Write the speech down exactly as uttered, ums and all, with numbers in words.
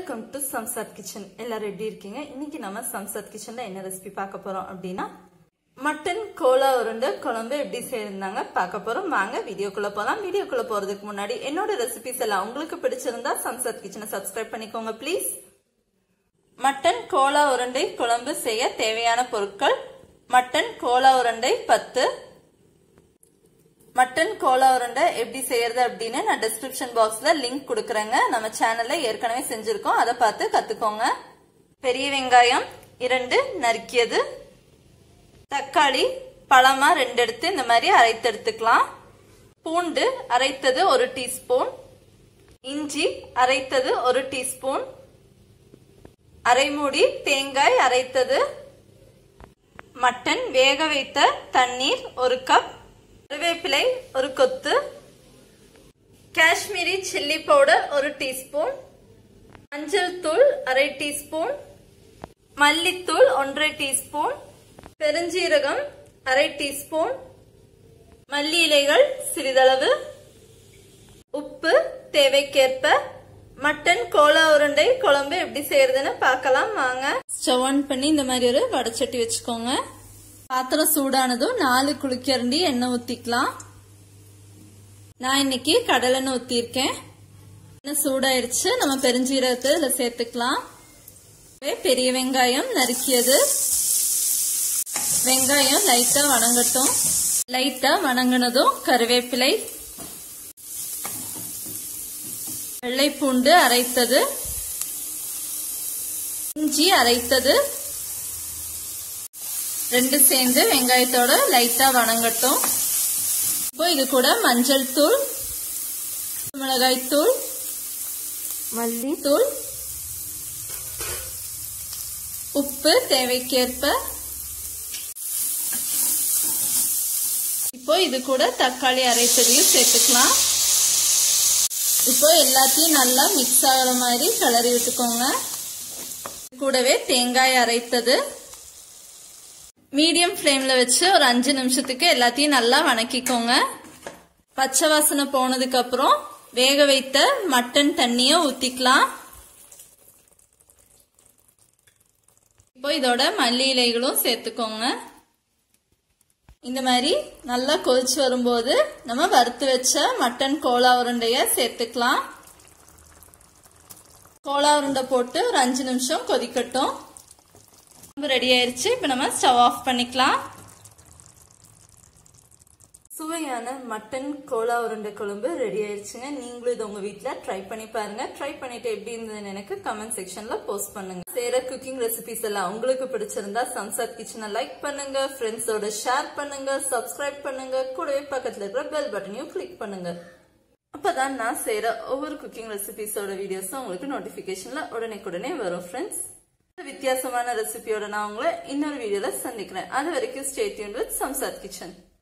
Welcome to Shamshad kitchen. எல்லாரும் எப்படி இருக்கீங்க? இன்னைக்கு நம்ம சம்சாத் கிச்சன்ல என்ன ரெசிபி பார்க்க போறோம் அப்படின்னா மட்டன் கோலா உருண்டை குழம்பு எப்படி செய்யறாங்க பார்க்க போறோம். வாங்க வீடியோக்குள்ள போலாம். வீடியோக்குள்ள போறதுக்கு முன்னாடி என்னோட ரெசிபிஸ் எல்லாம் உங்களுக்கு பிடிச்சிருந்தா சம்சாத் கிச்சனை சப்ஸ்கிரைப் பண்ணிக்கோங்க ப்ளீஸ். மட்டன் கோலா உருண்டை குழம்பு செய்ய தேவையான பொருட்கள்: மட்டன் கோலா உருண்டை பத்து. மட்டன் கோலா உருண்டை எப்படி செய்யறது அப்படின்னு நான் டிஸ்கிரிப்ஷன் பாக்ஸ்ல லிங்க் கொடுக்கறேங்க. நம்ம சேனல்ல ஏற்கனவே செஞ்சிருக்கோம், அதை பார்த்து கத்துக்கோங்க. பெரிய வெங்காயம் இரண்டு நறுக்கியது, தக்காளி பழமா ரெண்டு எடுத்து இந்த மாதிரி அரைத்து எடுத்துக்கலாம். பூண்டு அரைத்தது ஒரு டீஸ்பூன், இஞ்சி அரைத்தது ஒரு டீஸ்பூன், அரை மூடி தேங்காய் அரைத்தது, மட்டன் வேக வைத்த தண்ணீர் ஒரு கப், கருவேப்பிலை ஒரு கொத்து, காஷ்மீரி சில்லி பவுடர் ஒரு டீஸ்பூன், மஞ்சள் தூள் அரை டீஸ்பூன், மல்லித்தூள் ஒன்றரை டீஸ்பூன், பெருஞ்சீரகம் அரை டீஸ்பூன், மல்லி இலைகள் சிறிதளவு, உப்பு தேவைக்கேற்ப. மட்டன் கோலா உருண்டை குழம்பு எப்படி செய்யறதுன்னு பார்க்கலாம் வாங்க. ஸ்டவ் ஆன் பண்ணி இந்த மாதிரி ஒரு வடைச்சட்டி வச்சுக்கோங்க. பாத்திரம் சூடானதும் நாலு குளிக்கரண்டி எண்ணெய் ஊத்திக்கலாம். நான் இன்னைக்கு கடலை எண்ணெய் ஊத்திருக்கேன். எண்ணெய் சூடாயிருச்சு, நம்ம பெருஞ்சீரகத்தை இதுல சேர்த்துக்கலாம். பெரிய வெங்காயம் நறுக்கியது, வெங்காயம் லைட்டா வணங்கட்டும். லைட்டா வணங்கினதும் கருவேப்பிலை, வெள்ளை பூண்டு அரைத்தது, இஞ்சி அரைத்தது ரெண்டு சேர்ந்து வெங்காயத்தோட லைட்டா வணங்கட்டும். இப்போ இது கூட மஞ்சள் தூள், மிளகாய் தூள், மல்லி தூள், உப்பு தேவைக்கேற்ப. இப்போ இது கூட தக்காளி அரைத்ததையும் சேர்த்துக்கலாம். இப்போ எல்லாத்தையும் நல்லா மிக்ஸ் ஆகிற மாதிரி கிளறி விட்டுக்கோங்க. கூடவே தேங்காய் அரைத்தது மீடியம் ஃப்ளேம்ல வச்சு ஒரு அஞ்சு நிமிஷத்துக்கு எல்லாத்தையும் நல்லா வணக்கிக்கோங்க. பச்சை வாசனை போனதுக்கு அப்புறம் வேக வைத்த மட்டன் தண்ணிய ஊத்திக்கலாம். இப்போ இதோட மல்லி இலைகளும் சேர்த்துக்கோங்க. இந்த மாதிரி நல்லா கொதிச்சு வரும்போது நம்ம வறுத்து வச்ச மட்டன் கோலா உருண்டைய சேர்த்துக்கலாம். கோலா உருண்டை போட்டு ஒரு அஞ்சு நிமிஷம் கொதிக்கட்டும். ரெடி ஆயிருச்சு. இப்ப நம்ம ஸ்டவ் ஆஃப் பண்ணிக்கலாம். சுவையான மட்டன் கோலா உருண்டை குழம்பு ரெடி ஆயிருச்சுங்க. நீங்களும் இது உங்க வீட்டுல ட்ரை பண்ணி பாருங்க. ட்ரை பண்ணிட்டு எப்படி இருந்ததுன்னு எனக்கு கமெண்ட் செக்ஷன்ல போஸ்ட் பண்ணுங்க. செய்யற குக்கிங் ரெசிபிஸ் எல்லாம் உங்களுக்கு பிடிச்சிருந்தா சம்சாத் கிச்சனை லைக் பண்ணுங்க, ஃப்ரெண்ட்ஸோட ஷேர் பண்ணுங்க, சப்ஸ்கிரைப் பண்ணுங்க, கூடவே பக்கத்துல இருக்கிற பெல் பட்டனையும் கிளிக் பண்ணுங்க. அப்பதான் நான் செய்யற ஒவ்வொரு குக்கிங் ரெசிபிஸோட வீடியோஸும் உங்களுக்கு நோட்டிபிகேஷன்ல உடனே வரும். ஃப்ரெண்ட்ஸ், வித்தியாசமான ரெசிபியோட நான் உங்களை இன்னொரு வீடியோல சந்திக்கிறேன். அது வரைக்கும் stay tuned with Samsath kitchen.